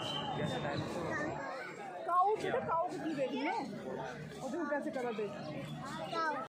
काऊ बेटा काऊ की बेटी है और तुम कैसे कलर दे